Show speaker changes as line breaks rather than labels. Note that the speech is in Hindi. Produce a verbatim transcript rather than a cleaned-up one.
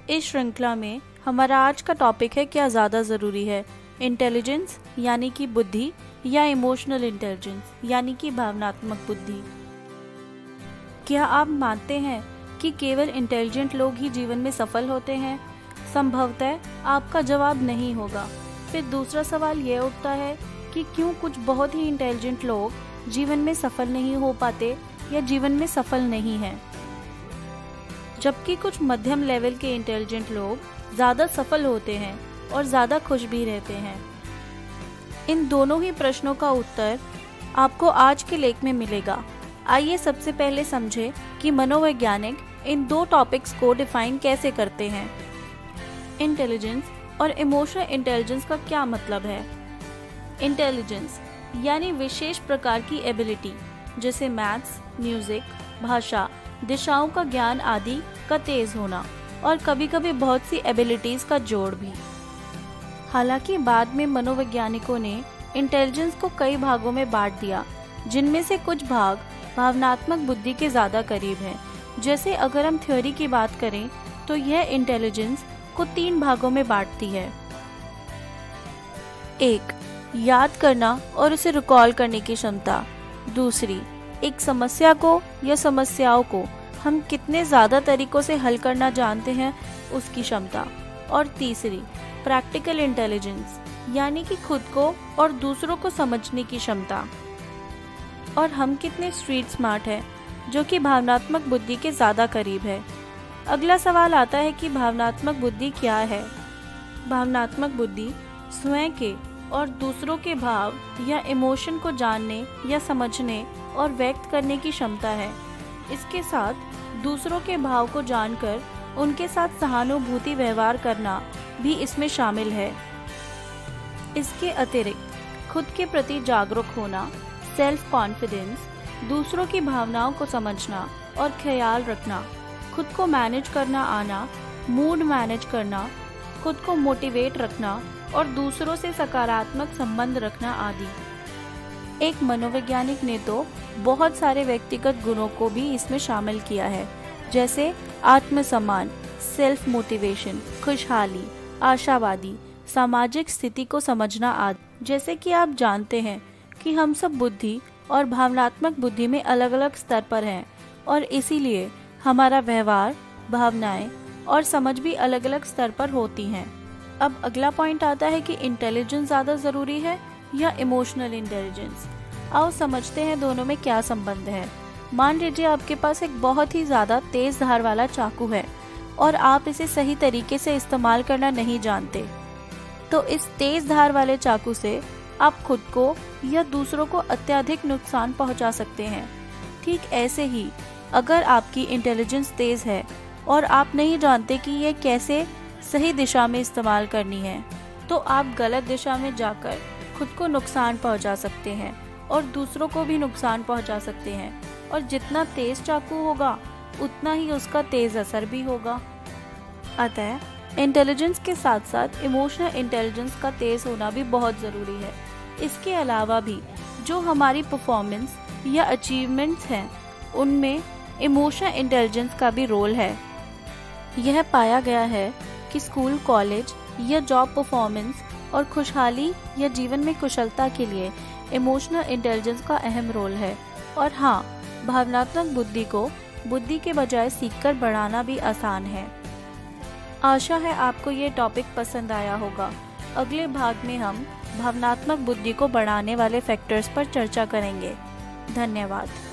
इस श्रृंखला में हमारा आज का टॉपिक है क्या ज़्यादा ज़रूरी है, इंटेलिजेंस यानी कि बुद्धि या इमोशनल इंटेलिजेंस यानी कि भावनात्मक बुद्धि। क्या आप मानते हैं कि केवल इंटेलिजेंट लोग ही जीवन में सफल होते हैं? संभवतः आपका जवाब नहीं होगा। फिर दूसरा सवाल यह उठता है कि क्यों कुछ बहुत ही इंटेलिजेंट लोग जीवन में सफल नहीं हो पाते या जीवन में सफल नहीं हैं, जबकि कुछ मध्यम लेवल के इंटेलिजेंट लोग ज़्यादा सफल होते हैं और ज़्यादा खुश भी रहते हैं। इन दोनों ही प्रश्नों का उत्तर आपको आज के लेख में मिलेगा। आइए सबसे पहले समझें कि मनोवैज्ञानिक इन दो टॉपिक्स को डिफाइन कैसे करते हैं। इंटेलिजेंस और इमोशनल इंटेलिजेंस का क्या मतलब है? इंटेलिजेंस यानी विशेष प्रकार की एबिलिटी, जैसे मैथ्स, म्यूजिक, भाषा, दिशाओं का ज्ञान आदि का तेज होना, और कभी कभी बहुत सी एबिलिटीज का जोड़ भी। हालांकि बाद में मनोवैज्ञानिकों ने इंटेलिजेंस को कई भागों में बांट दिया, जिनमें से कुछ भाग भावनात्मक बुद्धि के ज़्यादा करीब हैं। जैसे अगर हम थ्योरी की बात करें तो यह इंटेलिजेंस को तीन भागों में बांटती है। एक, याद करना और उसे रिकॉल करने की क्षमता। दूसरी, एक समस्या को या समस्याओं को हम कितने ज़्यादा तरीकों से हल करना जानते हैं उसकी क्षमता। और तीसरी, प्रैक्टिकल इंटेलिजेंस यानी कि खुद को और दूसरों को समझने की क्षमता। और हम कितने स्ट्रीट स्मार्ट हैं, जो कि भावनात्मक बुद्धि के ज़्यादा करीब है। अगला सवाल आता है कि भावनात्मक बुद्धि क्या है? भावनात्मक बुद्धि स्वयं के और दूसरों के भाव या इमोशन को जानने या समझने और व्यक्त करने की क्षमता है। इसके साथ दूसरों के भाव को जानकर उनके साथ सहानुभूति व्यवहार करना भी इसमें शामिल है। इसके अतिरिक्त खुद के प्रति जागरूक होना, सेल्फ कॉन्फिडेंस, दूसरों की भावनाओं को समझना और ख्याल रखना, खुद को मैनेज करना आना, मूड मैनेज करना, खुद को मोटिवेट रखना और दूसरों से सकारात्मक संबंध रखना आदि। एक मनोवैज्ञानिक ने तो बहुत सारे व्यक्तिगत गुणों को भी इसमें शामिल किया है, जैसे आत्मसम्मान, सेल्फ मोटिवेशन, खुशहाली, आशावादी, सामाजिक स्थिति को समझना आदि। जैसे कि आप जानते हैं कि हम सब बुद्धि और भावनात्मक बुद्धि में अलग अलग स्तर पर हैं, और इसीलिए हमारा व्यवहार, भावनाएं और समझ भी अलग अलग स्तर पर होती हैं। अब अगला पॉइंट आता है कि इंटेलिजेंस ज़्यादा ज़रूरी है या इमोशनल इंटेलिजेंस। आओ समझते हैं दोनों में क्या संबंध है। मान लीजिए आपके पास एक बहुत ही ज़्यादा तेज धार वाला चाकू है और आप इसे सही तरीके से इस्तेमाल करना नहीं जानते, तो इस तेज धार वाले चाकू से आप खुद को या दूसरों को अत्यधिक नुकसान पहुंचा सकते हैं। ठीक ऐसे ही अगर आपकी इंटेलिजेंस तेज है और आप नहीं जानते कि ये कैसे सही दिशा में इस्तेमाल करनी है, तो आप गलत दिशा में जाकर खुद को नुकसान पहुंचा सकते हैं और दूसरों को भी नुकसान पहुंचा सकते हैं। और जितना तेज चाकू होगा उतना ही उसका तेज असर भी होगा। अतः इंटेलिजेंस के साथ साथ इमोशनल इंटेलिजेंस का तेज होना भी बहुत ज़रूरी है। इसके अलावा भी जो हमारी परफॉर्मेंस या अचीवमेंट्स हैं, उनमें इमोशनल इंटेलिजेंस का भी रोल है। यह पाया गया है कि स्कूल, कॉलेज या जॉब परफॉर्मेंस और खुशहाली या जीवन में कुशलता के लिए इमोशनल इंटेलिजेंस का अहम रोल है। और हाँ, भावनात्मक बुद्धि को बुद्धि के बजाय सीखकर बढ़ाना भी आसान है। आशा है आपको ये टॉपिक पसंद आया होगा। अगले भाग में हम भावनात्मक बुद्धि को बढ़ाने वाले फैक्टर्स पर चर्चा करेंगे। धन्यवाद।